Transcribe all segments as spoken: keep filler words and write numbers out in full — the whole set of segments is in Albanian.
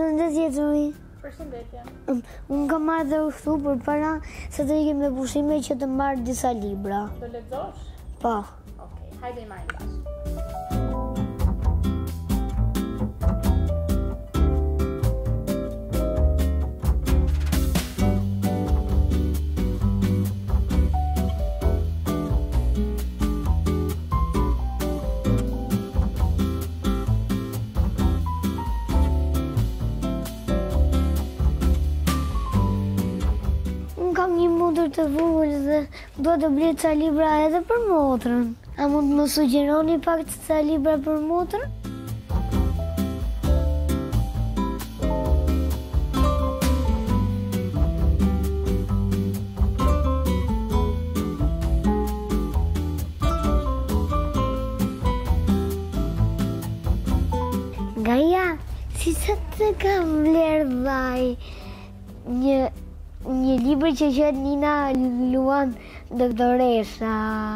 Përshëndetje Zori. Përshëndetje. Unë kam marrë dhe ushtu përpara se të ikim me pushime që të marrë disa libra. Do lexosh? Po. Okej, hajde i marrim bashkë. Kam një motër të vogël dhe do të blej ca libra edhe për motrën. A mund të më sugjeroni pak ca libra për motrën? Gaja, si sa të kam vlerë vaj një Një libër që qëtë Nina luan doktoresha.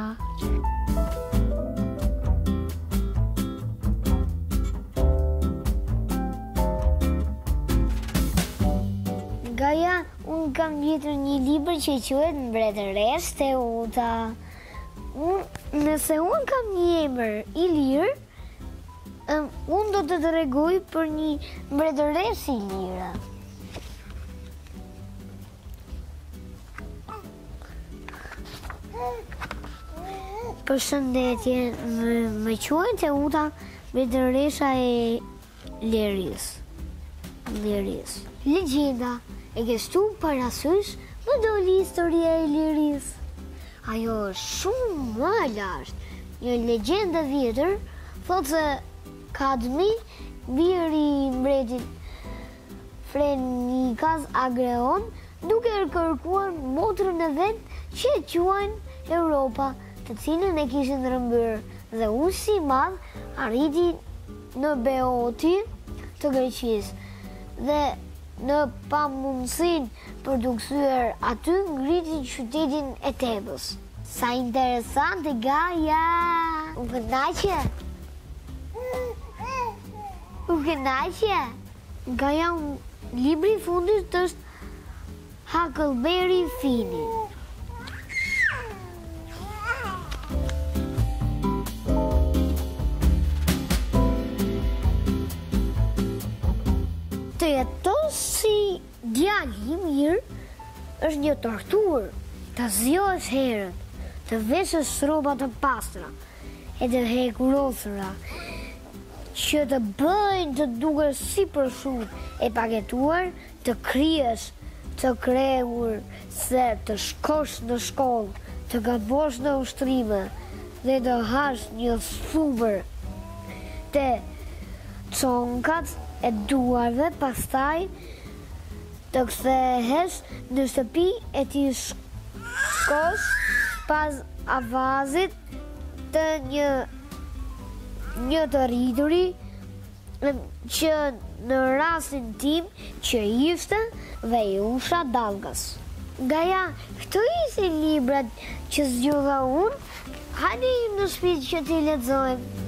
Gaja, unë kam gjetur një libër që quhet Mbretëresë të Uta. Nëse unë kam një emër i lirë, unë do të të tregoj për një mbretëresë i lirë. Përshëndetje, më quajnë të Uta mbretëresha e Liris. Liris. Legjenda e kështu parasysh më doli historia e Liris. Ajo është shumë më e lartë. Një legjenda vjetër thotë se Kadmi, biri i mbretit Frenikas Agreon, duke kërkuar motrën e vet që e quajnë Europa, të cilën e kishin rëmbyer, dhe usi i madh arriti në Beoti të Greqisë dhe në pamundësinë për t'u kthyer aty ngriti qytetin e Tebës. Sa interesante Gaja! U kënaqe? U kënaqe? Gaja, libri i fundit është Huckleberry Fini. Të jetos si djali i mirë është një torturë, të zgjohesh herët, të veshësh rroba të pastra e të hekurosura, që të bëjnë të dukesh si proshutë e paketuar, të krijesh, të krehur se të shkosh në shkollë, të gabosh në ushtrime dhe të hash një thubër të çonkat e duarve, pastaj të kthehesh në shtëpi e ti shkosh pas avazit të një një të rrituri që në rastin tim që ishte dhe i usha dalgas. Gaja, këto ishin librat që zgjodha unë, hajde në shtëpi që ti lexojmë.